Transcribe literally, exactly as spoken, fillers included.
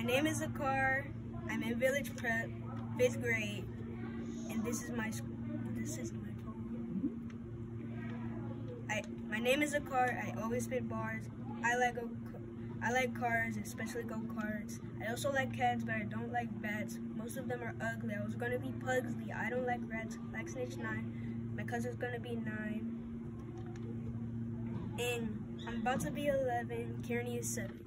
name is Zakar. I'm in village prep, fifth grade, and this is my this is my poem. I my name is Zakar. I always spit bars. I like go I like cars, especially go-karts. I also like cats, but I don't like bats. Most of them are ugly. I was gonna be Pugsley. I don't like rats. Like Snitch nine. My cousin's gonna be nine. And I'm about to be eleven. Kearney is seven.